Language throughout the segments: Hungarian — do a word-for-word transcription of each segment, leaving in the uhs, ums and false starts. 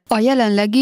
A jelenlegi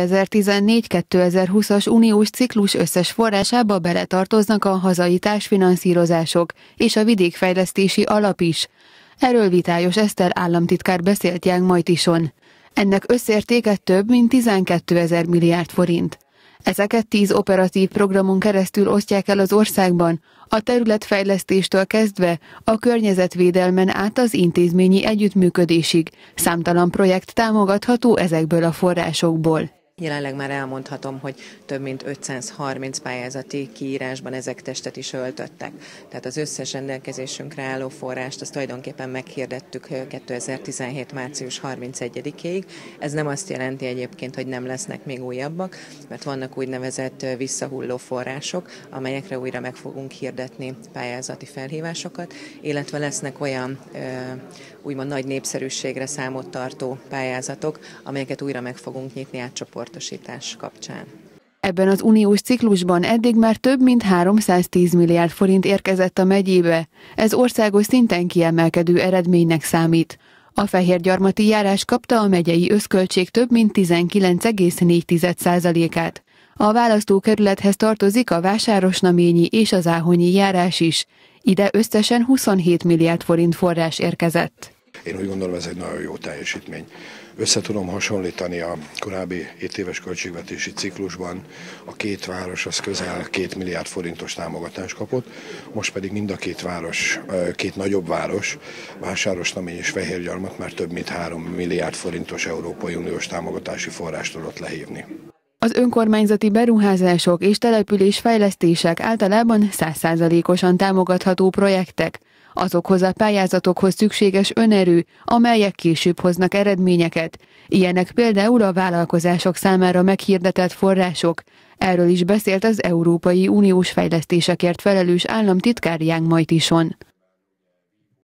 kétezer-tizennégy-kétezer-húszas uniós ciklus összes forrásába beletartoznak a hazai társfinanszírozások és a vidékfejlesztési alap is. Erről Vitályos Eszter államtitkár beszélt Young Majtison. Ennek összértéke több mint tizenkétezer milliárd forint. Ezeket tíz operatív programon keresztül osztják el az országban, a területfejlesztéstől kezdve a környezetvédelmen át az intézményi együttműködésig. Számtalan projekt támogatható ezekből a forrásokból. Jelenleg már elmondhatom, hogy több mint ötszázharminc pályázati kiírásban ezek testet is öltöttek. Tehát az összes rendelkezésünkre álló forrást azt tulajdonképpen meghirdettük kétezer-tizenhét március harmincegyedikéig. Ez nem azt jelenti egyébként, hogy nem lesznek még újabbak, mert vannak úgynevezett visszahulló források, amelyekre újra meg fogunk hirdetni pályázati felhívásokat, illetve lesznek olyan úgymond nagy népszerűségre számot tartó pályázatok, amelyeket újra meg fogunk nyitni átcsoportosítás kapcsán. Ebben az uniós ciklusban eddig már több mint háromszáztíz milliárd forint érkezett a megyébe. Ez országos szinten kiemelkedő eredménynek számít. A fehérgyarmati járás kapta a megyei összköltség több mint tizenkilenc egész négy százalékát. A választókerülethez tartozik a vásárosnaményi és az áhonyi járás is. Ide összesen huszonhét milliárd forint forrás érkezett. Én úgy gondolom, ez egy nagyon jó teljesítmény. Össze tudom hasonlítani a korábbi hét éves költségvetési ciklusban, a két város az közel két milliárd forintos támogatást kapott, most pedig mind a két város, két nagyobb város, Vásárosnamény és Fehérgyarmat már több mint három milliárd forintos Európai Uniós támogatási forrást tudott lehívni. Az önkormányzati beruházások és településfejlesztések általában száz százalékosan támogatható projektek. Azokhoz a pályázatokhoz szükséges önerő, amelyek később hoznak eredményeket. Ilyenek például a vállalkozások számára meghirdetett források. Erről is beszélt az Európai Uniós fejlesztésekért felelős államtitkár Young Majtison.